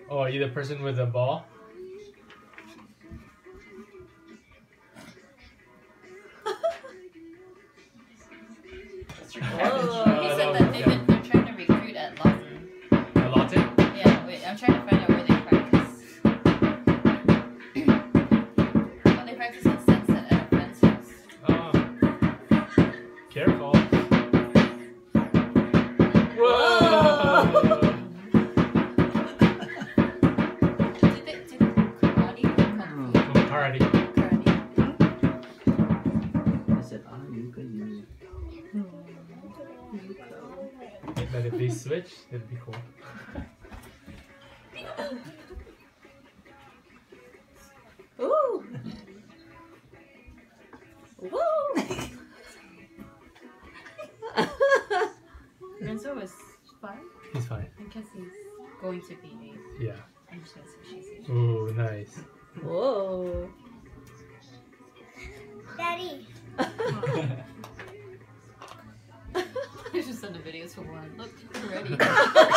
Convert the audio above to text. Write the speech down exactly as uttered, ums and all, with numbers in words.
Oh, are you the person with the ball? Oh, he said that they've been, they're trying to recruit at Lawton. At Lawton? Yeah, wait, I'm trying to find out where they practice. Oh, they practice in Sunset at a friend's house. Oh. Careful. Whoa! Do they do karate or kung fu? Karate. Karate. I said, ah, you can use. But if they switch, it'd be cool. Ooh. Woo. Renzo is five. He's fine. I guess he's going to be eight. Yeah. I'm just gonna say she's eight. Ooh, nice. Whoa. Daddy. I should send the videos for one. Look, we're ready.